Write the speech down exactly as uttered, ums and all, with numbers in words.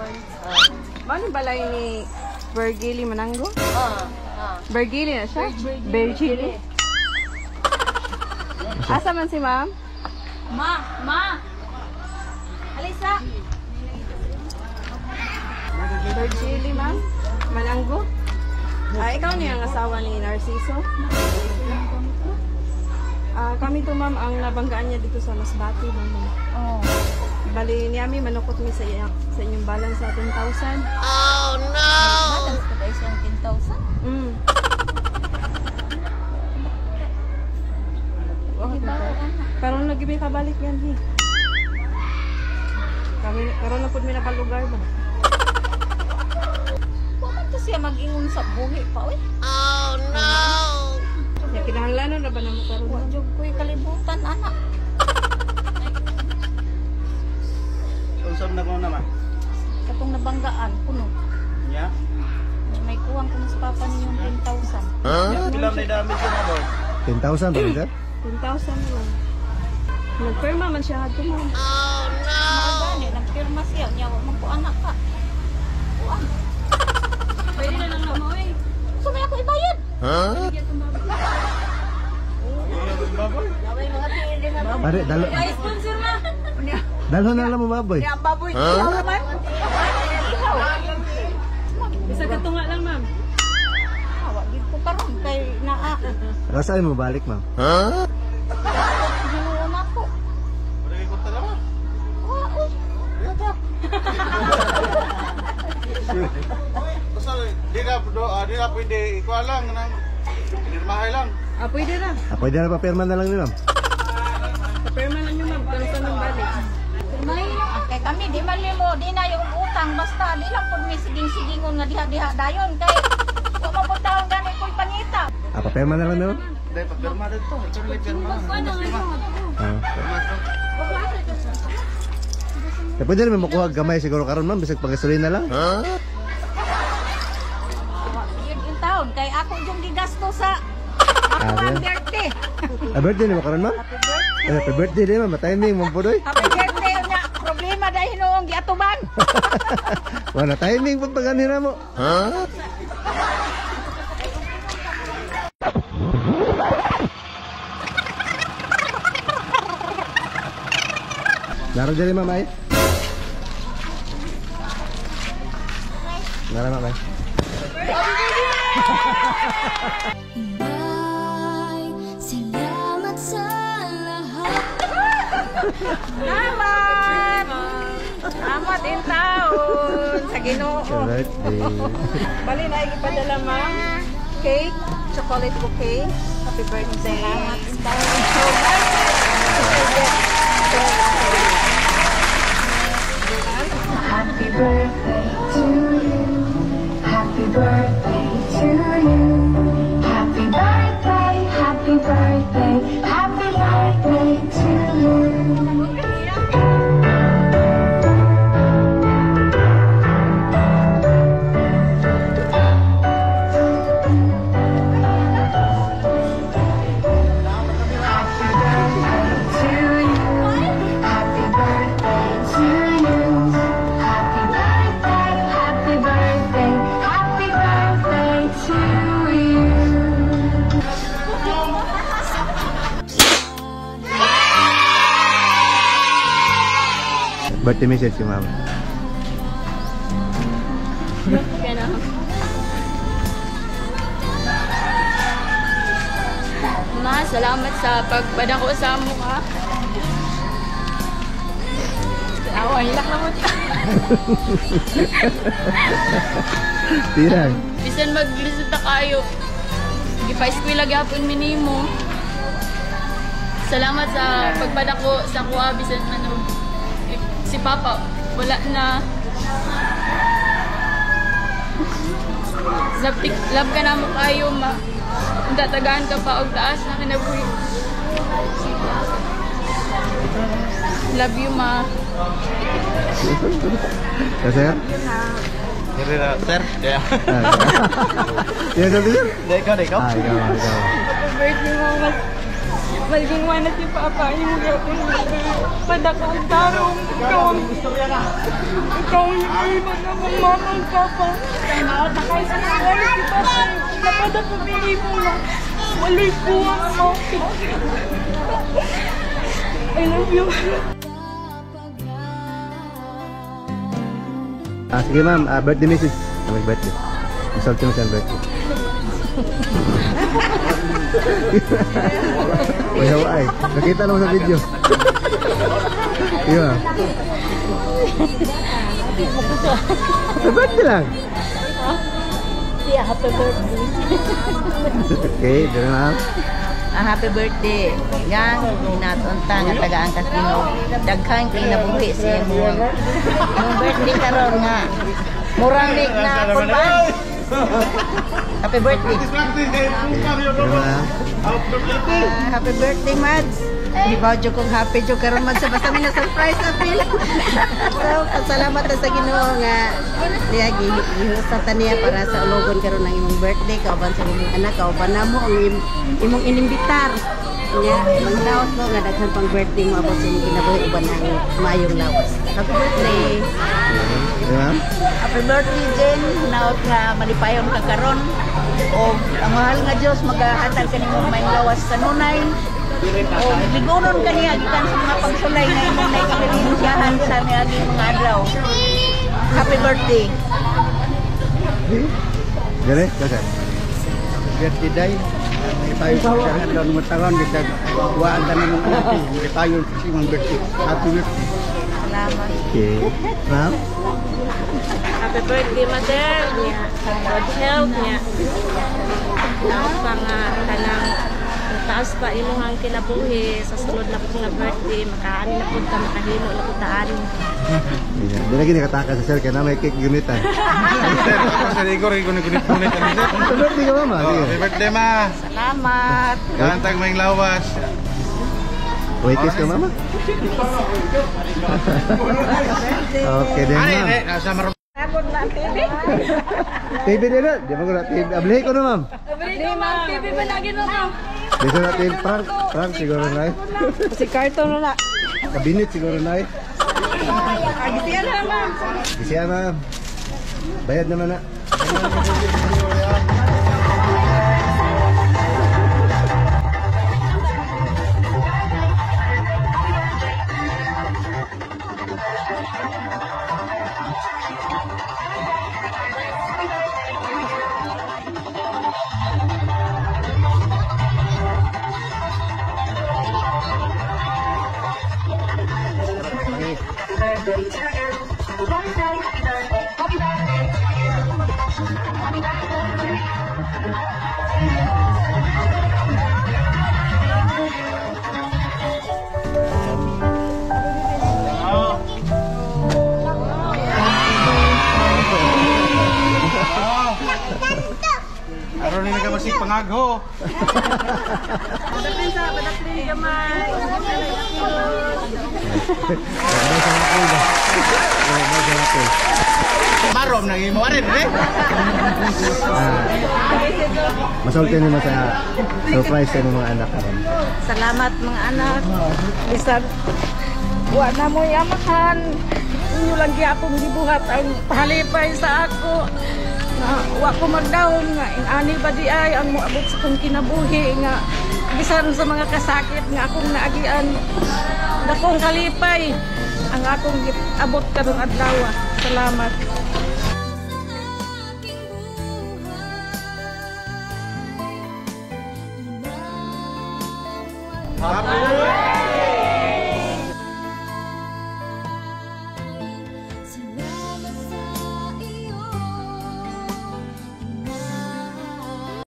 Ano balay ni Virgili Mananggo? Ah, ah. Virgili na siya? Virgili. Asa man si ma'am? Ma, ma. Alisa. Virgili ma'am? Mananggo? Ah, ikaw niya ang asawa ni Narciso? Ah, kami to ma'am ang nabanggaan niya dito sa Masbate ma'am. Oh. Bali niyami manukot mi sa, sa inyong balance sa ten thousand. Oh no. Balance ko dahil siyang ten thousand. Mm. Bakit ba? Karon lagi may kabalik yan hi. Kami karon na pud mi nakalugar ba. Bakit to siya mag-ingon sa buhi pa, oy? Oh no! Ya kinahanglanon na ba namo karon? Wa jud ko'y kalibutan, anak. Usap na ko naman. Katong nabanggaan, kuno. Nya? May kuwang kuno sa papa ninyong ten thousand. Huh? Ilang na damage yun ako? ten thousand ba ito? ten thousand lang. Nagpirma man siya hadto ma'am. Oh no! Gani, nagpirma siya. Nya, wa man ko anak ka. Kuan. Pwede na lang namo eh. So may ako ibayad. Huh? Laway mga tiil din na. Pare, dalo. Ay, sponsor na. Dalho na lang mo baboy. Ya, baboy. Huh? Ikaw naman. Isa ka tunga lang ma'am. Hawa, gid ko karon kay naa. Rasain mo balik, ma'am. Huh? Ginuon ako. Wala kayo kunta naman. Wa, uy. Basta di na, do, ah, di na pwede ikuha lang nang pinirmahay lang. Ah, pwede na. Ah, pwede na papirma na lang ni ma'am. Papirma lang yung ma'am. Kung saan ang balik. May kay kami di man mo di na yung utang basta di lang pud mi siging-sigingon nga diha-diha dayon kay wa man pud taon gani ko'y pangita. Ah, papirma na lang ni ma'am. Dahil pagpirma dito, ito ulit pirma. Ah. Pirma to. Eh, pwede naman makuha gamay siguro karon ma'am, bisag pagasolina lang. Huh? Yun yung taon kay ako yung gigasto sa Ah, ako ang yeah. birthday. Ah, birthday ni mo karon ma'am? Happy birthday. Eh, happy birthday din ma'am, timing mo po doy. Happy birthday nya. Problema dahil noong giatuban. Wala timing pud paganira mo. Huh? Naro diri ma'am ay. Nara ma'am ay. Salamat sa lahat. Salamat. Salamat in taon sa Ginoo. Happy birthday. Bali na ipadala ma'am. Cake, chocolate bouquet. Happy birthday. Salamat in taon. Happy birthday to you. Happy birthday to you. Happy birthday, happy birthday, happy birthday to you. Birthday message si ma'am. Ma, salamat sa pagpadako sa mukha. Awa, hilak na mo siya. Tirang. Bisan maglisod na kayo. Gipa-school lagi hapon minimo. Salamat sa pagpadako sa kuha. Bisan ano, si Papa, wala na. Love, love ka na mo kayo, ma. Tatagaan ka pa og taas na kinabuhi. Love you, ma. Sir? Kiri na, sir. Kaya. Yan sabi sir? Hindi, ikaw, ikaw. Ah, ikaw, ikaw. Happy birthday, mama. Maging manat yung papa yung gawin. Padakong tarong. Ikaw ang ikaw ang iba na mong mama ang papa. Naot na kayo sa nangyari si papa. Napada pabili mo lang. Waloy buwang mo. I love you. Ah, sige ma'am, ah, birthday message. Ah, mag-birthday. Masalte mo siyang birthday. Wala ay. Nakita naman sa video. Iya. Happy birthday lang. Yeah, happy birthday. Okay, dito na. Ah, happy birthday. Yang inatunta nga taga-angkas Ginoo. Daghang kinabuhi sa imong imong birthday karon nga. Murang lig na kurban. Happy birthday. Dito na. Ah, happy birthday, Mads. Di ba jo kong happy jo karon Mads basta may na surprise apil. So, salamat na sa Ginoo nga niya gihusta niya para sa ulogon karon ng imong birthday kauban sa imong anak kauban namo ang im- imong inimbitar. Nya, manglawas ko nga daghan pang birthday mo abot sa imong kinabuhi uban ang mayong lawas. Happy birthday. Dito na. Happy birthday, Jen. Naot nga malipayon ka karon. O ang mahal nga Dios magahatag kanimo may lawas sa nunay. O ligunon kaniya gikan sa mga pagsulay nga imong na-experiensyahan sa miaging mga adlaw. Happy birthday. Dire, kasi. Birthday day, may tayo sa karan daw ng mataran, bisa buwaan ka naman natin, may tayo kasi mga birthday. Happy birthday. Salamat. Okay. Ma'am? Happy birthday, mother. Nya, good health niya. Naot pa nga kanang taas pa imong kinabuhi sa sunod na pud nga birthday makaani na pud ka makahimo na pud taan. Iya. Di lagi nakataka sa sir kaya na may cake gunitan. Sa Igor, Igor na gunit-gunit kami sir. Happy birthday ka mama. Oh, Sige. happy birthday ma. Salamat. Gantag may lawas. Waitress ka mama? Okay din Ay, ma'am. ay, nasa marunong. Abot na T V. T V din na. Di ba ko na T V? Ablihay ko na ma'am. Abot na T V ba lagi no ka? Dito natin prank. Prank siguro na eh. Si carton na. Kabinit siguro na eh. Agitian na ma'am. Kisiya ma'am. Bayad naman na. Aron ni ka masig pangagho. Dapin sa badapin gamay. Marom nang imo arin eh. Masulti naman sa surprise sa mga anak karon. Salamat mga anak. Bisan wa na mo yamahan. Inyo lang gyapon gibuhat ang pahalipay sa ako. Nga wa ko magdaon nga inani ba di ay ang moabot sa kong kinabuhi nga bisan sa mga kasakit nga akong naagian. Dakong kalipay ang akong abot karong adlaw. Salamat. Happy